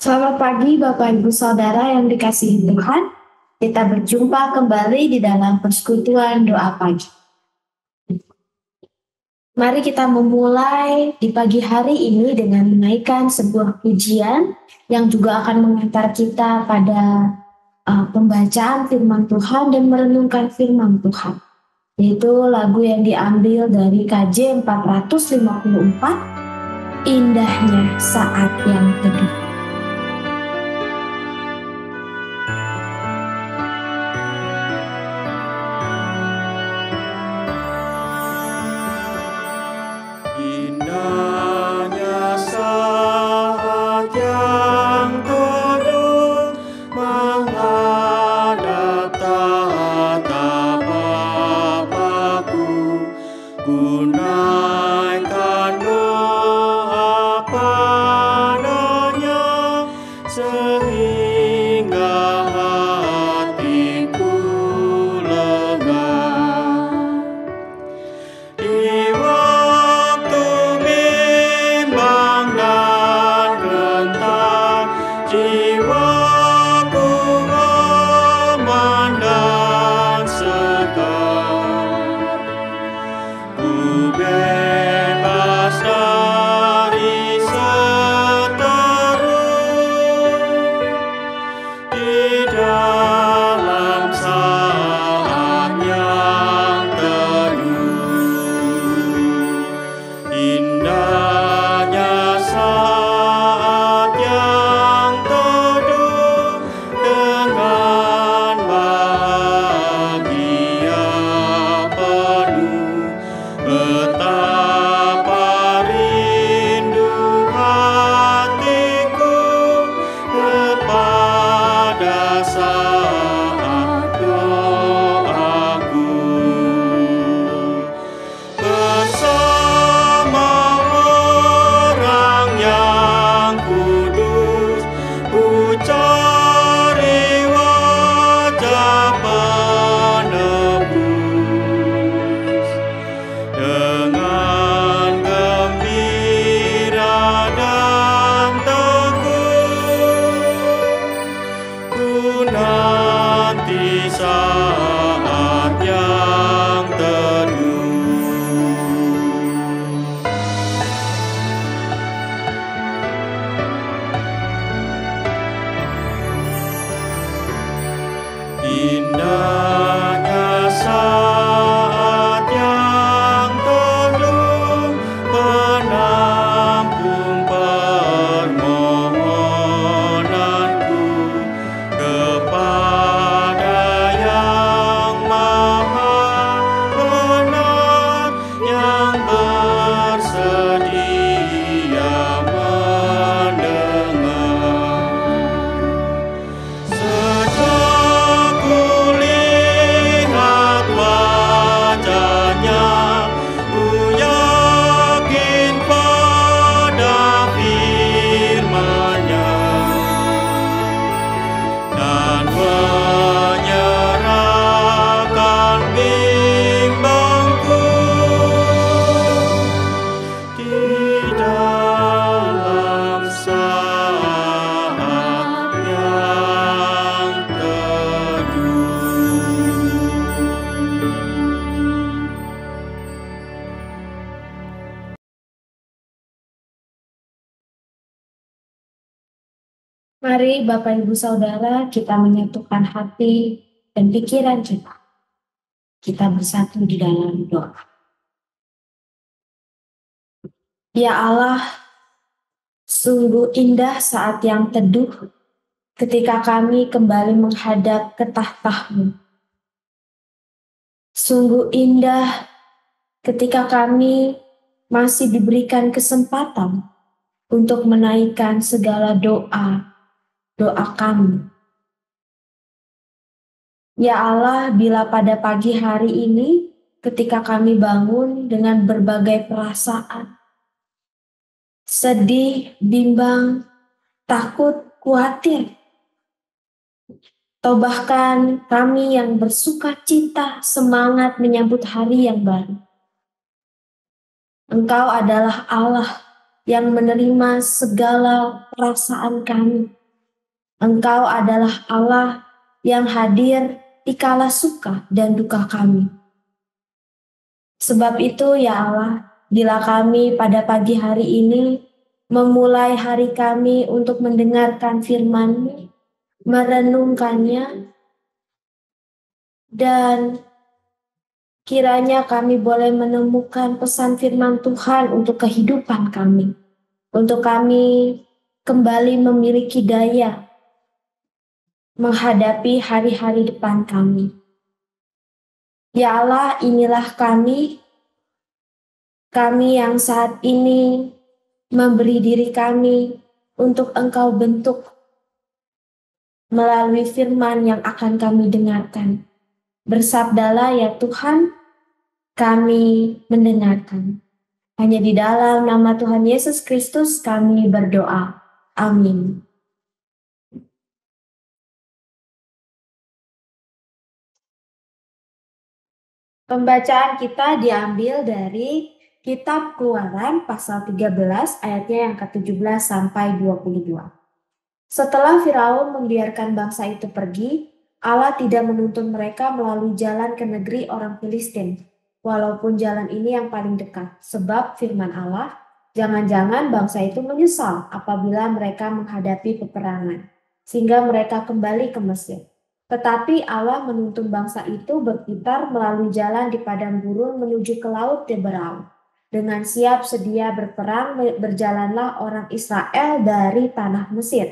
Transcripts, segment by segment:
Selamat pagi Bapak Ibu Saudara yang dikasihi Tuhan. Kita berjumpa kembali di dalam persekutuan doa pagi. Mari kita memulai di pagi hari ini dengan menaikkan sebuah pujian yang juga akan mengantar kita pada pembacaan firman Tuhan dan merenungkan firman Tuhan. Yaitu lagu yang diambil dari KJ 454, Indahnya Saat Yang Teduh. Mari Bapak Ibu Saudara kita menyatukan hati dan pikiran kita. Kita bersatu di dalam doa. Ya Allah, sungguh indah saat yang teduh ketika kami kembali menghadap ke tahta-Mu. Sungguh indah ketika kami masih diberikan kesempatan untuk menaikkan segala doa kami. Ya Allah, bila pada pagi hari ini ketika kami bangun dengan berbagai perasaan, sedih, bimbang, takut, khawatir, atau bahkan kami yang bersuka cita, semangat menyambut hari yang baru. Engkau adalah Allah yang menerima segala perasaan kami. Engkau adalah Allah yang hadir di kala suka dan duka kami. Sebab itu ya Allah, bila kami pada pagi hari ini memulai hari kami untuk mendengarkan firman-Mu, merenungkannya, dan kiranya kami boleh menemukan pesan firman Tuhan untuk kehidupan kami. Untuk kami kembali memiliki daya menghadapi hari-hari depan kami. Ya Allah, inilah kami yang saat ini memberi diri kami untuk Engkau bentuk melalui firman yang akan kami dengarkan. Bersabdalah ya Tuhan, kami mendengarkan. Hanya di dalam nama Tuhan Yesus Kristus kami berdoa. Amin. Pembacaan kita diambil dari Kitab Keluaran pasal 13 ayatnya yang ke-17 sampai 22. Setelah Firaun membiarkan bangsa itu pergi, Allah tidak menuntun mereka melalui jalan ke negeri orang Filistin, walaupun jalan ini yang paling dekat, sebab firman Allah, jangan-jangan bangsa itu menyesal apabila mereka menghadapi peperangan, sehingga mereka kembali ke Mesir. Tetapi Allah menuntun bangsa itu berputar melalui jalan di padang gurun menuju ke laut Teberau. Dengan siap sedia berperang, berjalanlah orang Israel dari tanah Mesir.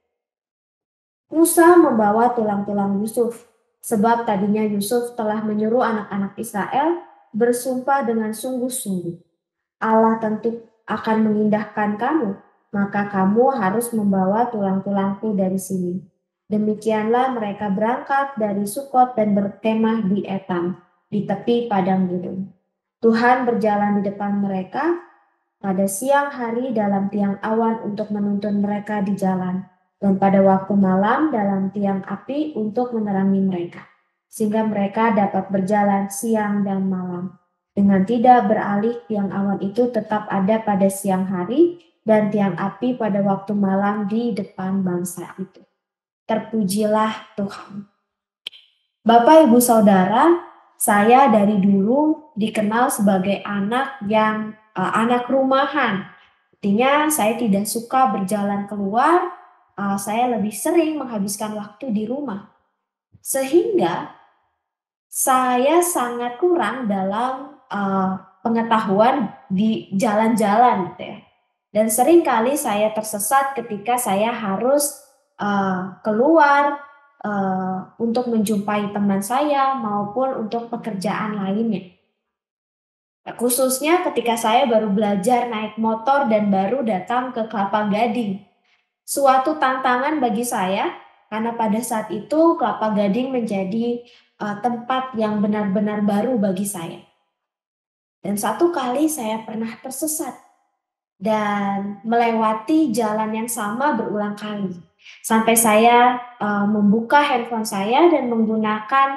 Musa membawa tulang-tulang Yusuf, sebab tadinya Yusuf telah menyuruh anak-anak Israel bersumpah dengan sungguh-sungguh. Allah tentu akan mengindahkan kamu, maka kamu harus membawa tulang-tulangku dari sini. Demikianlah mereka berangkat dari Sukot dan berkemah di Etam, di tepi padang gurun. Tuhan berjalan di depan mereka pada siang hari dalam tiang awan untuk menuntun mereka di jalan, dan pada waktu malam dalam tiang api untuk menerangi mereka, sehingga mereka dapat berjalan siang dan malam. Dengan tidak beralih, tiang awan itu tetap ada pada siang hari dan tiang api pada waktu malam di depan bangsa itu. Terpujilah Tuhan. Bapak, Ibu, Saudara, saya dari dulu dikenal sebagai anak yang anak rumahan. Artinya saya tidak suka berjalan keluar, saya lebih sering menghabiskan waktu di rumah. Sehingga saya sangat kurang dalam pengetahuan di jalan-jalan gitu ya. Dan seringkali saya tersesat ketika saya harus keluar untuk menjumpai teman saya maupun untuk pekerjaan lainnya. Khususnya ketika saya baru belajar naik motor dan baru datang ke Kelapa Gading. Suatu tantangan bagi saya karena pada saat itu Kelapa Gading menjadi tempat yang benar-benar baru bagi saya. Dan satu kali saya pernah tersesat dan melewati jalan yang sama berulang kali. Sampai saya membuka handphone saya dan menggunakan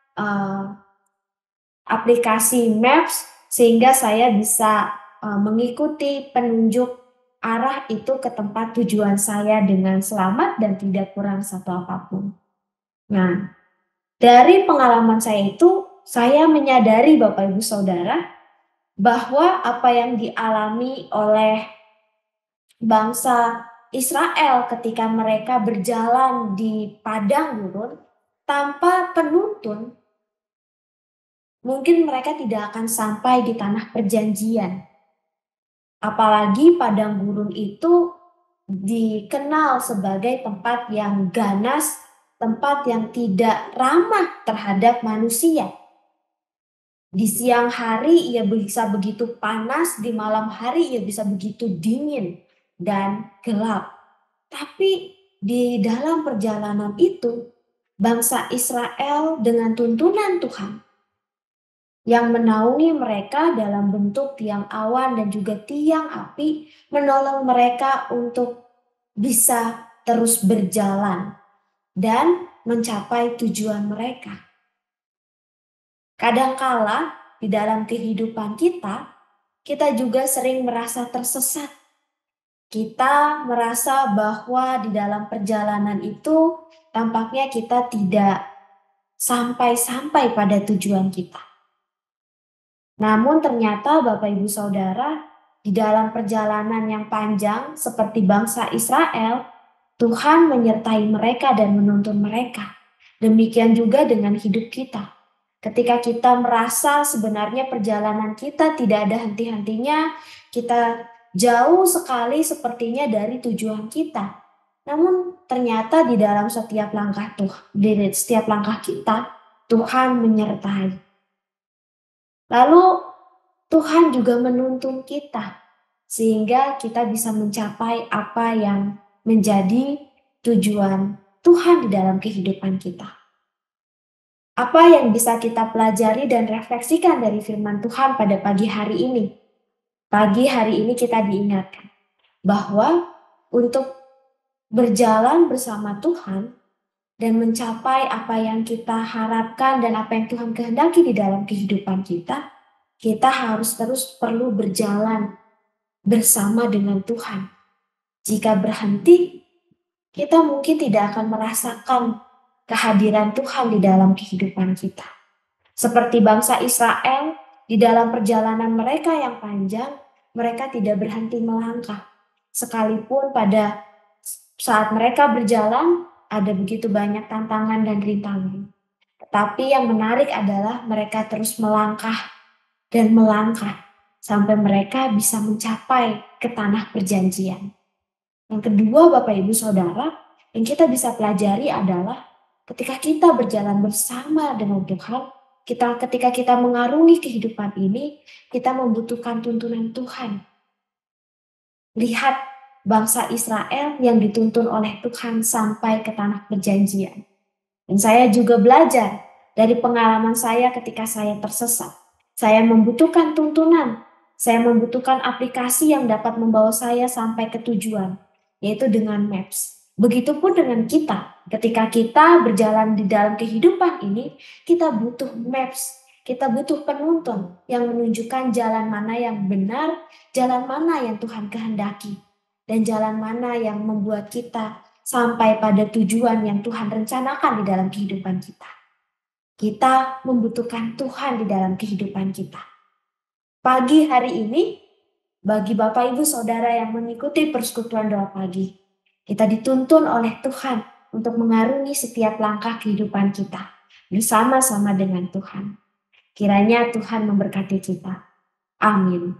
aplikasi Maps sehingga saya bisa mengikuti penunjuk arah itu ke tempat tujuan saya dengan selamat dan tidak kurang satu apapun. Nah, dari pengalaman saya itu, saya menyadari Bapak Ibu Saudara bahwa apa yang dialami oleh bangsa Israel ketika mereka berjalan di padang gurun tanpa penuntun, mungkin mereka tidak akan sampai di tanah perjanjian. Apalagi padang gurun itu dikenal sebagai tempat yang ganas, tempat yang tidak ramah terhadap manusia. Di siang hari ia bisa begitu panas, di malam hari ia bisa begitu dingin dan gelap. Tapi di dalam perjalanan itu, bangsa Israel dengan tuntunan Tuhan yang menaungi mereka dalam bentuk tiang awan dan juga tiang api, menolong mereka untuk bisa terus berjalan dan mencapai tujuan mereka. Kadangkala di dalam kehidupan kita juga sering merasa tersesat kita merasa bahwa di dalam perjalanan itu tampaknya kita tidak sampai-sampai pada tujuan kita. Namun ternyata Bapak Ibu Saudara, di dalam perjalanan yang panjang seperti bangsa Israel, Tuhan menyertai mereka dan menuntun mereka. Demikian juga dengan hidup kita. Ketika kita merasa sebenarnya perjalanan kita tidak ada henti-hentinya, kita jauh sekali sepertinya dari tujuan kita. Namun ternyata di dalam setiap langkah kita, Tuhan menyertai. Lalu Tuhan juga menuntun kita sehingga kita bisa mencapai apa yang menjadi tujuan Tuhan di dalam kehidupan kita. Apa yang bisa kita pelajari dan refleksikan dari firman Tuhan pada pagi hari ini? Pagi hari ini kita diingatkan bahwa untuk berjalan bersama Tuhan dan mencapai apa yang kita harapkan dan apa yang Tuhan kehendaki di dalam kehidupan kita harus terus perlu berjalan bersama dengan Tuhan. Jika berhenti, kita mungkin tidak akan merasakan kehadiran Tuhan di dalam kehidupan kita. Seperti bangsa Israel, di dalam perjalanan mereka yang panjang, mereka tidak berhenti melangkah. Sekalipun pada saat mereka berjalan, ada begitu banyak tantangan dan rintangan. Tetapi yang menarik adalah mereka terus melangkah dan melangkah sampai mereka bisa mencapai ke tanah perjanjian. Yang kedua, Bapak Ibu Saudara, yang kita bisa pelajari adalah ketika kita berjalan bersama dengan Tuhan, ketika kita mengarungi kehidupan ini, kita membutuhkan tuntunan Tuhan. Lihat bangsa Israel yang dituntun oleh Tuhan sampai ke tanah perjanjian. Dan saya juga belajar dari pengalaman saya ketika saya tersesat. Saya membutuhkan tuntunan. Saya membutuhkan aplikasi yang dapat membawa saya sampai ke tujuan, yaitu dengan Maps. Begitupun dengan kita. Ketika kita berjalan di dalam kehidupan ini, kita butuh Maps. Kita butuh penuntun yang menunjukkan jalan mana yang benar, jalan mana yang Tuhan kehendaki, dan jalan mana yang membuat kita sampai pada tujuan yang Tuhan rencanakan di dalam kehidupan kita. Kita membutuhkan Tuhan di dalam kehidupan kita. Pagi hari ini, bagi Bapak Ibu Saudara yang mengikuti persekutuan doa pagi, kita dituntun oleh Tuhan untuk mengarungi setiap langkah kehidupan kita bersama-sama dengan Tuhan. Kiranya Tuhan memberkati kita. Amin.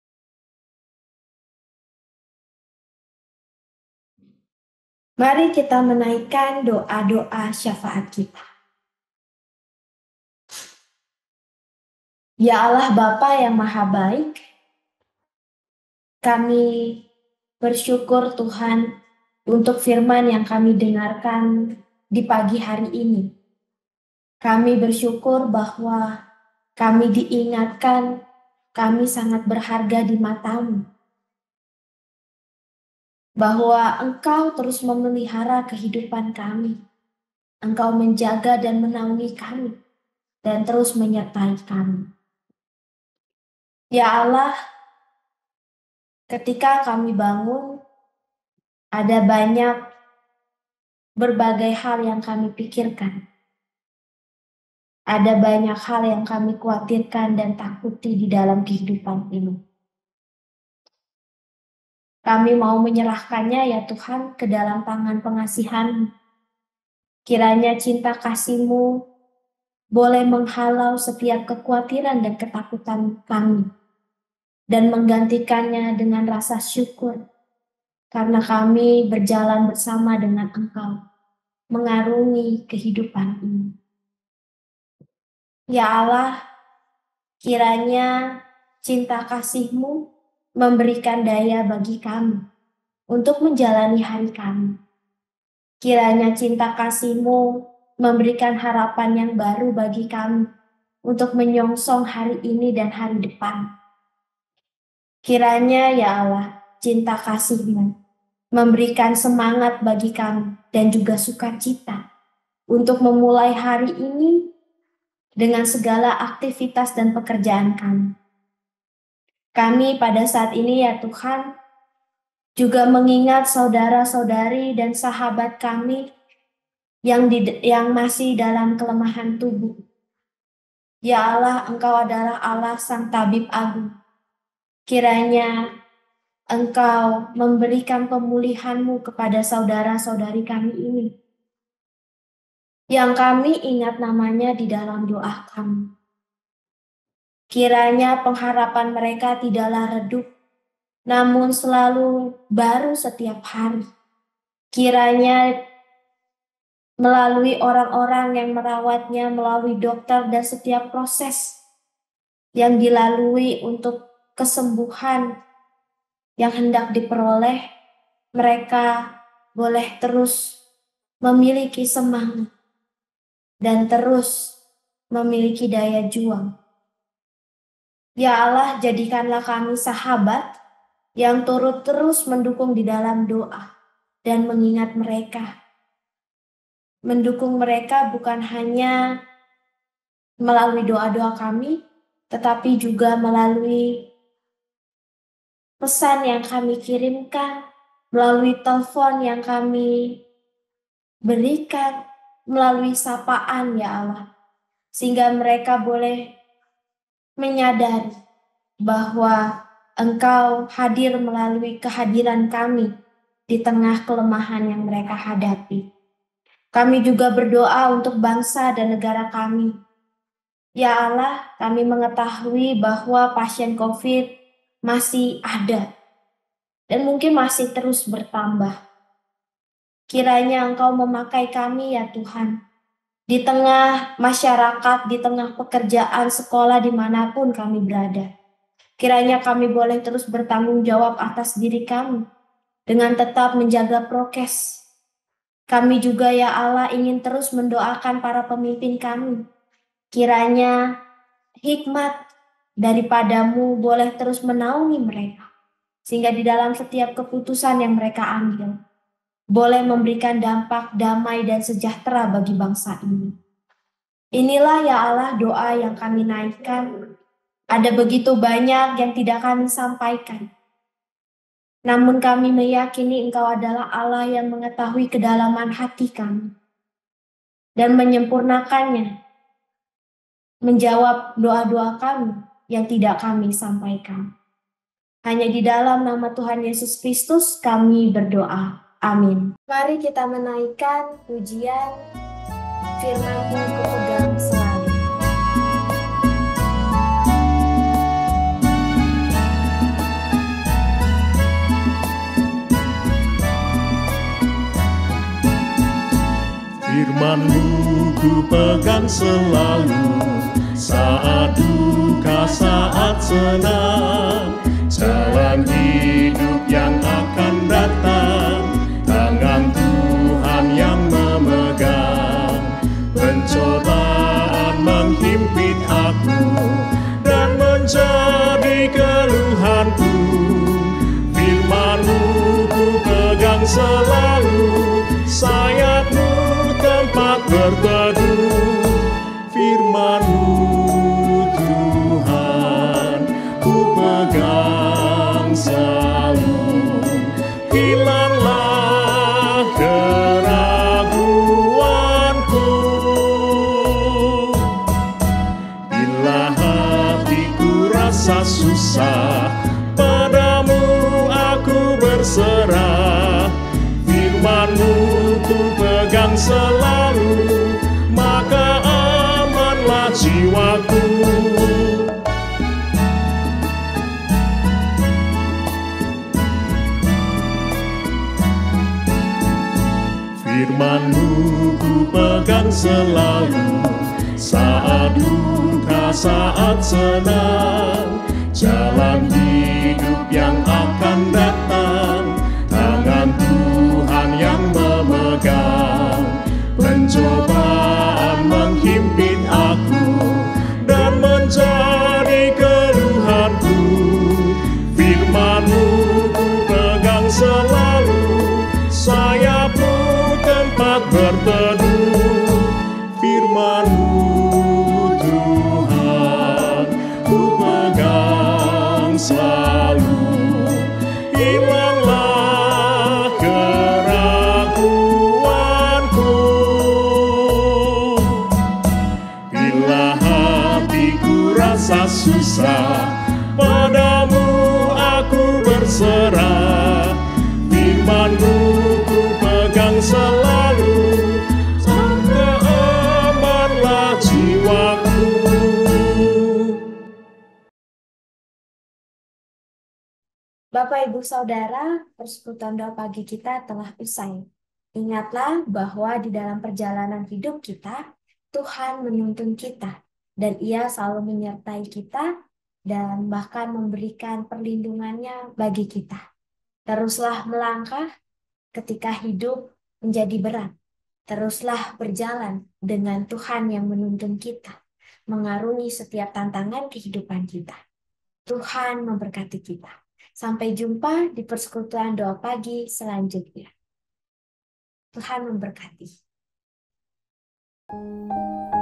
Mari kita menaikkan doa-doa syafaat kita. Ya Allah Bapa yang Maha Baik, kami bersyukur Tuhan untuk firman yang kami dengarkan di pagi hari ini. Kami bersyukur bahwa kami diingatkan kami sangat berharga di mata-Mu. Bahwa Engkau terus memelihara kehidupan kami. Engkau menjaga dan menaungi kami dan terus menyertai kami. Ya Allah, ketika kami bangun, ada banyak berbagai hal yang kami pikirkan. Ada banyak hal yang kami khawatirkan dan takuti di dalam kehidupan ini. Kami mau menyerahkannya ya Tuhan ke dalam tangan pengasihan-Mu. Kiranya cinta kasih-Mu boleh menghalau setiap kekhawatiran dan ketakutan kami. Dan menggantikannya dengan rasa syukur. Karena kami berjalan bersama dengan Engkau. Mengarungi kehidupan ini. Ya Allah, kiranya cinta kasih-Mu memberikan daya bagi kami untuk menjalani hari kami. Kiranya cinta kasih-Mu memberikan harapan yang baru bagi kami untuk menyongsong hari ini dan hari depan. Kiranya ya Allah, cinta kasih-Mu memberikan semangat bagi kami dan juga sukacita untuk memulai hari ini dengan segala aktivitas dan pekerjaan kami. Kami pada saat ini ya Tuhan juga mengingat saudara-saudari dan sahabat kami yang masih dalam kelemahan tubuh. Ya Allah, Engkau adalah Allah Sang Tabib Agung. Kiranya Engkau memberikan pemulihan-Mu kepada saudara-saudari kami ini, yang kami ingat namanya di dalam doa kami. Kiranya pengharapan mereka tidaklah redup, namun selalu baru setiap hari. Kiranya melalui orang-orang yang merawatnya, melalui dokter dan setiap proses yang dilalui untuk kesembuhan yang hendak diperoleh, mereka boleh terus memiliki semangat dan terus memiliki daya juang. Ya Allah, jadikanlah kami sahabat yang turut terus mendukung di dalam doa dan mengingat mereka. Mendukung mereka bukan hanya melalui doa-doa kami, tetapi juga melalui pesan yang kami kirimkan, melalui telepon yang kami berikan, melalui sapaan ya Allah. Sehingga mereka boleh menyadari bahwa Engkau hadir melalui kehadiran kami di tengah kelemahan yang mereka hadapi. Kami juga berdoa untuk bangsa dan negara kami. Ya Allah, kami mengetahui bahwa pasien COVID masih ada dan mungkin masih terus bertambah. Kiranya Engkau memakai kami ya Tuhan, di tengah masyarakat, di tengah pekerjaan, sekolah, dimanapun kami berada. Kiranya kami boleh terus bertanggung jawab atas diri kami dengan tetap menjaga prokes. Kami juga ya Allah ingin terus mendoakan para pemimpin kami. Kiranya hikmat daripada-Mu boleh terus menaungi mereka. Sehingga di dalam setiap keputusan yang mereka ambil, boleh memberikan dampak damai dan sejahtera bagi bangsa ini. Inilah ya Allah doa yang kami naikkan. Ada begitu banyak yang tidak kami sampaikan. Namun kami meyakini Engkau adalah Allah yang mengetahui kedalaman hati kami dan menyempurnakannya, menjawab doa-doa kami yang tidak kami sampaikan. Hanya di dalam nama Tuhan Yesus Kristus kami berdoa. Amin. Mari kita menaikkan pujian firman-Mu kupegang selalu. Firman-Mu ku pegang selalu, saat duka, saat senang, jalan hidup yang akan datang, tangan Tuhan yang memegang. Pencobaan menghimpit aku dan menjadi keluhanku, Firman-Mu ku pegang selalu, sayap-Mu tempat berteduh. Firman-Mu Tuhan ku pegang selalu, hilanglah keraguanku. Bila hatiku rasa susah, padamu aku berserah. Firman-Mu ku pegang selalu, maka amanlah jiwaku. Firman-Mu ku pegang selalu, saat duka, saat senang, jalan hidup yang akan datang, tangan Tuhan yang memegang. Pencobaan menghimpit aku dan menjadi keluhanku, Firman-Mu ku pegang selalu, sayap-Mu tempat berteduh. Firman-Mu Tuhan ku pegang selalu, hilanglah Bapak Ibu Saudara, persekutuan doa pagi kita telah usai. Ingatlah bahwa di dalam perjalanan hidup kita, Tuhan menuntun kita dan Ia selalu menyertai kita dan bahkan memberikan perlindungannya bagi kita. Teruslah melangkah ketika hidup menjadi berat. Teruslah berjalan dengan Tuhan yang menuntun kita, mengarungi setiap tantangan kehidupan kita. Tuhan memberkati kita. Sampai jumpa di persekutuan doa pagi selanjutnya. Tuhan memberkati.